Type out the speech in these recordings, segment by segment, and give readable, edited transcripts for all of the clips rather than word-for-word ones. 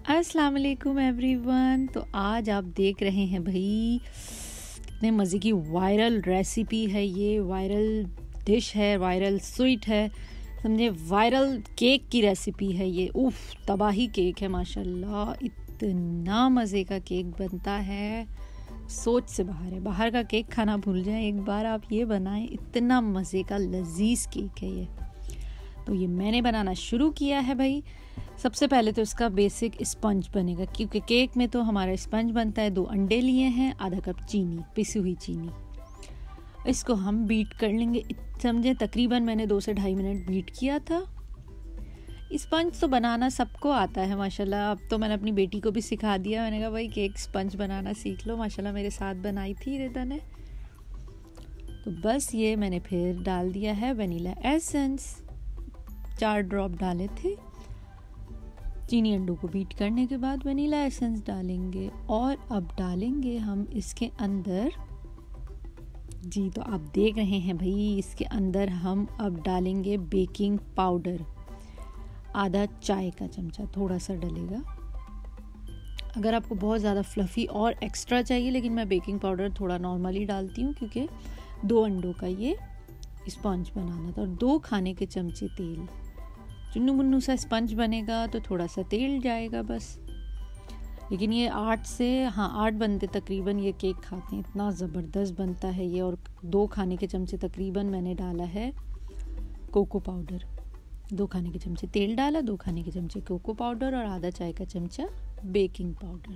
अस्सलाम वालेकुम एवरीवन। तो आज आप देख रहे हैं भाई कितने मज़े की वायरल रेसिपी है, ये वायरल डिश है, वायरल स्वीट है, समझे वायरल केक की रेसिपी है ये। उफ, तबाही केक है माशाल्लाह, इतना मज़े का केक बनता है, सोच से बाहर है। बाहर का केक खाना भूल जाएं, एक बार आप ये बनाएं, इतना मज़े का लजीज केक है ये। तो ये मैंने बनाना शुरू किया है भाई। सबसे पहले तो इसका बेसिक स्पंज बनेगा, क्योंकि केक में तो हमारा स्पंज बनता है। 2 अंडे लिए हैं, आधा कप चीनी, पिसी हुई चीनी, इसको हम बीट कर लेंगे। समझे तकरीबन मैंने 2 से 2.5 मिनट बीट किया था। स्पंज तो बनाना सबको आता है माशाल्लाह। अब तो मैंने अपनी बेटी को भी सिखा दिया, मैंने कहा भाई केक स्पंज बनाना सीख लो। माशाल्लाह मेरे साथ बनाई थी रिदा ने। तो बस ये मैंने फिर डाल दिया है वनीला एसेंस, 4 ड्रॉप डाले थे। चीनी अंडों को बीट करने के बाद वनीला एसेंस डालेंगे और अब डालेंगे हम इसके अंदर, जी तो आप देख रहे हैं भाई, इसके अंदर हम अब डालेंगे बेकिंग पाउडर, आधा चाय का चमचा, थोड़ा सा डलेगा। अगर आपको बहुत ज़्यादा फ्लफ़ी और एक्स्ट्रा चाहिए, लेकिन मैं बेकिंग पाउडर थोड़ा नॉर्मली डालती हूँ क्योंकि 2 अंडों का ये स्पंज बनाना था। और 2 खाने के चमचे तेल, चुन्नू मुन्नू सा स्पंज बनेगा तो थोड़ा सा तेल जाएगा बस। लेकिन ये 8 बंदे तकरीबन ये केक खाते हैं, इतना ज़बरदस्त बनता है ये। और 2 खाने के चमचे तकरीबन मैंने डाला है कोको पाउडर, 2 खाने के चमचे तेल डाला, 2 खाने के चमचे कोको पाउडर और आधा चाय का चमचा बेकिंग पाउडर।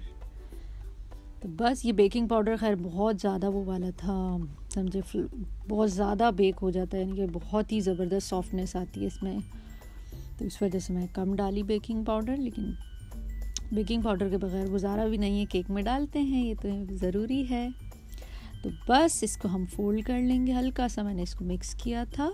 तो बस ये बेकिंग पाउडर खैर बहुत ज़्यादा वो वाला था, समझे बहुत ज़्यादा बेक हो जाता है, यानी कि बहुत ही ज़बरदस्त सॉफ्टनेस आती है इसमें। तो इस वजह से मैं कम डाली बेकिंग पाउडर, लेकिन बेकिंग पाउडर के बगैर गुजारा भी नहीं है, केक में डालते हैं, ये तो ज़रूरी है। तो बस इसको हम फोल्ड कर लेंगे, हल्का सा मैंने इसको मिक्स किया था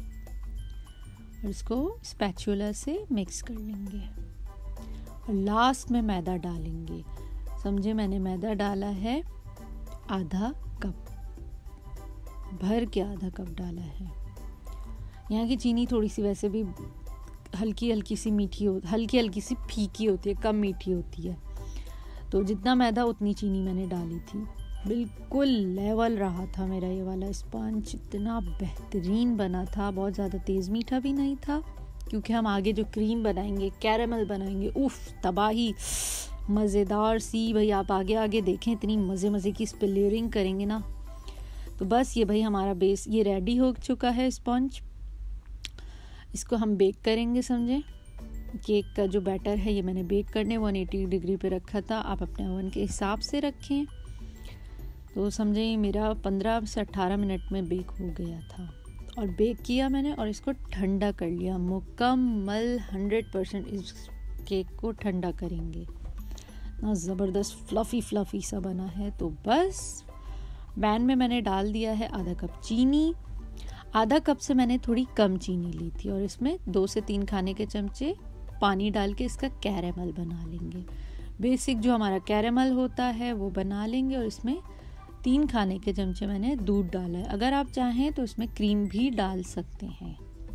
और इसको स्पैचुला से मिक्स कर लेंगे। और लास्ट में मैदा डालेंगे, समझे मैंने मैदा डाला है आधा कप, भर के आधा कप डाला है। यहाँ की चीनी थोड़ी सी वैसे भी हल्की हल्की सी मीठी हल्की हल्की सी फीकी होती है, कम मीठी होती है। तो जितना मैदा उतनी चीनी मैंने डाली थी। बिल्कुल लेवल रहा था मेरा ये वाला स्पंज, इतना बेहतरीन बना था, बहुत ज़्यादा तेज़ मीठा भी नहीं था, क्योंकि हम आगे जो क्रीम बनाएंगे, कैरेमल बनाएंगे, उफ तबाही मज़ेदार सी। भाई आप आगे आगे देखें, इतनी मज़े की इस पर लेयरिंग करेंगे ना। तो बस ये भाई हमारा बेस ये रेडी हो चुका है स्पंज। इसको हम बेक करेंगे, समझे। केक का जो बैटर है ये मैंने बेक करने 180 डिग्री पे रखा था, आप अपने ओवन के हिसाब से रखें। तो समझे मेरा 15 से 18 मिनट में बेक हो गया था। और बेक किया मैंने और इसको ठंडा कर लिया मुकम्मल, 100% इस केक को ठंडा करेंगे। ना ज़बरदस्त फ्लफ़ी सा बना है। तो बस पैन में मैंने डाल दिया है आधा कप चीनी, आधा कप से मैंने थोड़ी कम चीनी ली थी, और इसमें 2 से 3 खाने के चमचे पानी डाल के इसका कैरेमल बना लेंगे। बेसिक जो हमारा कैरेमल होता है वो बना लेंगे। और इसमें 3 खाने के चमचे मैंने दूध डाला है, अगर आप चाहें तो इसमें क्रीम भी डाल सकते हैं।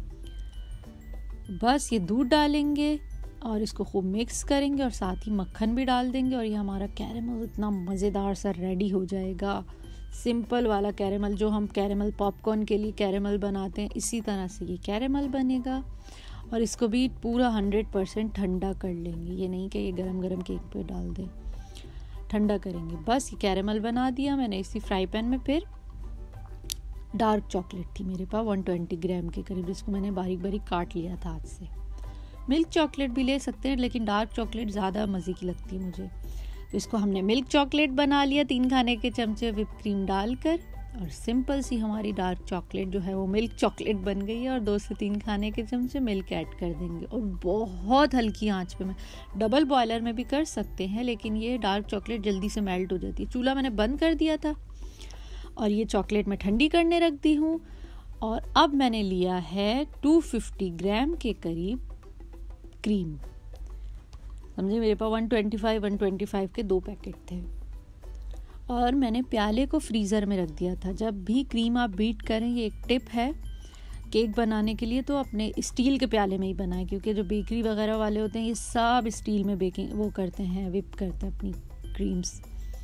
बस ये दूध डालेंगे और इसको खूब मिक्स करेंगे और साथ ही मक्खन भी डाल देंगे, और ये हमारा कैरेमल इतना मज़ेदार सा रेडी हो जाएगा। सिंपल वाला कैरेमल, जो हम कैरेमल पॉपकॉर्न के लिए कैरेमल बनाते हैं, इसी तरह से ये कैरेमल बनेगा। और इसको भी पूरा 100% ठंडा कर लेंगे, ये नहीं कि ये गरम गरम केक पे डाल दें, ठंडा करेंगे। बस ये कैरेमल बना दिया मैंने इसी फ्राई पैन में। फिर डार्क चॉकलेट थी मेरे पास 120 ग्राम के करीब, जिसको मैंने बारीक बारीक काट लिया था हाथ से। मिल्क चॉकलेट भी ले सकते हैं, लेकिन डार्क चॉकलेट ज़्यादा मज़े की लगती है मुझे। तो इसको हमने मिल्क चॉकलेट बना लिया, 3 खाने के चमचे व्हिप क्रीम डालकर, और सिंपल सी हमारी डार्क चॉकलेट जो है वो मिल्क चॉकलेट बन गई है। और 2 से 3 खाने के चमचे मिल्क ऐड कर देंगे, और बहुत हल्की आंच पे, मैं डबल बॉयलर में भी कर सकते हैं, लेकिन ये डार्क चॉकलेट जल्दी से मेल्ट हो जाती है। चूल्हा मैंने बंद कर दिया था और ये चॉकलेट मैं ठंडी करने रख दी हूँ। और अब मैंने लिया है 250 ग्राम के करीब क्रीम, समझे मेरे पास 125 के 2 पैकेट थे। और मैंने प्याले को फ्रीज़र में रख दिया था। जब भी क्रीम आप बीट करें, ये एक टिप है, केक बनाने के लिए तो अपने स्टील के प्याले में ही बनाएं, क्योंकि जो बेकरी वगैरह वाले होते हैं ये सब स्टील में बेकिंग वो करते हैं, विप करते हैं अपनी क्रीम्स।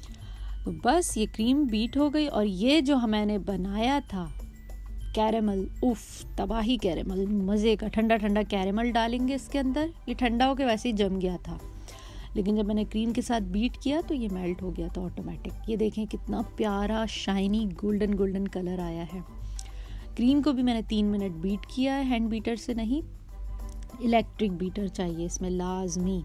तो बस ये क्रीम बीट हो गई और ये जो मैंने बनाया था कैरेमल, उफ तबाही कैरेमल, मज़े का ठंडा ठंडा कैरेमल डालेंगे इसके अंदर। ये ठंडा होके वैसे ही जम गया था, लेकिन जब मैंने क्रीम के साथ बीट किया तो ये मेल्ट हो गया था ऑटोमेटिक। ये देखें कितना प्यारा शाइनी गोल्डन गोल्डन कलर आया है। क्रीम को भी मैंने 3 मिनट बीट किया है, हैंड बीटर से नहीं, इलेक्ट्रिक बीटर चाहिए इसमें लाजमी।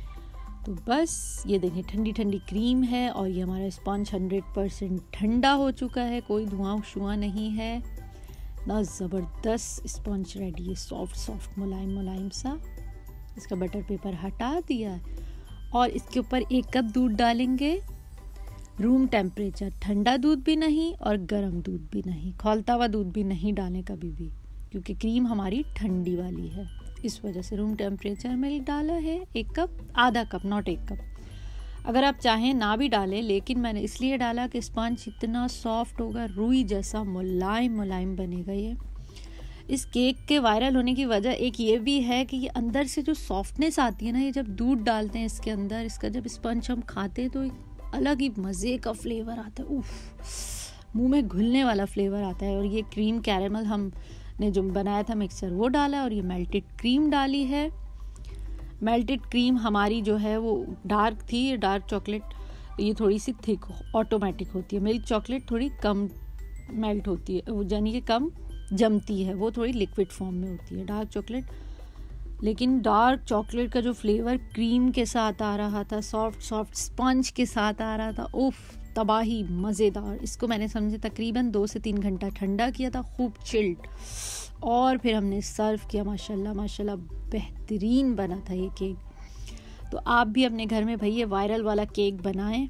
तो बस ये देखें ठंडी ठंडी क्रीम है और ये हमारा स्पंज 100% ठंडा हो चुका है, कोई धुआं शुआं नहीं है ना, ज़बरदस्त स्पंज रेडी है, सॉफ्ट सॉफ्ट मुलायम मुलायम सा। इसका बटर पेपर हटा दिया है और इसके ऊपर 1 कप दूध डालेंगे, रूम टेम्परेचर, ठंडा दूध भी नहीं और गर्म दूध भी नहीं, खौलता हुआ दूध भी नहीं डालें कभी भी, क्योंकि क्रीम हमारी ठंडी वाली है, इस वजह से रूम टेम्परेचर मिल्क डाला है। 1 कप, आधा कप, नॉट 1 कप। अगर आप चाहें ना भी डालें, लेकिन मैंने इसलिए डाला कि स्पंज इतना सॉफ्ट होगा, रुई जैसा मुलायम मुलायम बनेगा ये। इस केक के वायरल होने की वजह एक ये भी है कि ये अंदर से जो सॉफ्टनेस आती है ना, ये जब दूध डालते हैं इसके अंदर, इसका जब स्पंज हम खाते हैं तो एक अलग ही मज़े का फ्लेवर आता है, उफ मुंह में घुलने वाला फ्लेवर आता है। और ये क्रीम कैरेमल हमने जो बनाया था मिक्सचर वो डाला और ये मेल्टेड क्रीम डाली है। मेल्टेड क्रीम हमारी जो है वो डार्क थी, ये डार्क चॉकलेट, ये थोड़ी सी थिक ऑटोमेटिक होती है। मिल्क चॉकलेट थोड़ी कम मेल्ट होती है, वो यानी कि कम जमती है, वो थोड़ी लिक्विड फॉर्म में होती है डार्क चॉकलेट। लेकिन डार्क चॉकलेट का जो फ्लेवर क्रीम के साथ आ रहा था, सॉफ्ट सॉफ्ट स्पंज के साथ आ रहा था, उफ तबाही मज़ेदार। इसको मैंने समझे तकरीबन 2 से 3 घंटा ठंडा किया था, खूब चिल्ड, और फिर हमने सर्व किया। माशाल्लाह माशाल्लाह बेहतरीन बना था ये केक। तो आप भी अपने घर में भाई ये वायरल वाला केक बनाएं।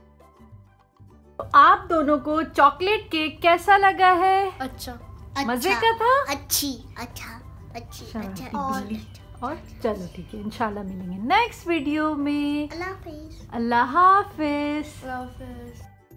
तो आप दोनों को चॉकलेट केक कैसा लगा है? अच्छा, मजे का था? अच्छी, अच्छा और चलो ठीक है, इंशाल्लाह मिलेंगे नेक्स्ट वीडियो में। अल्लाह हाफिज। अल्लाह हाफिज। अल्लाह हाफिज।